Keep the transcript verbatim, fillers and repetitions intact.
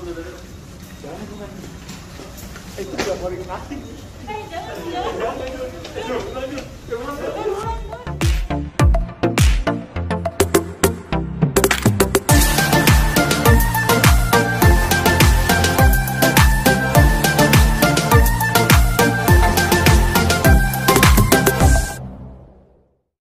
Jangan, bukan. Eh, itu udah mau dikasih. Eh, jangan, jangan. Jangan, lanjut. Lanjut, lanjut. Jangan, lanjut.